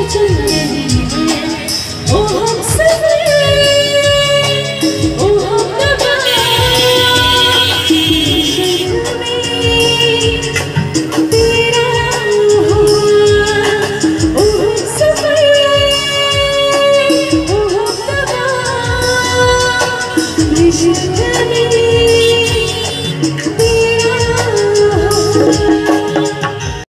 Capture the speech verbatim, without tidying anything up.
चल रही है ओ हम सफर ओ हम नवा शर्म में तेरा हुआ ओ हम सफर ओ हम नवा शर्म में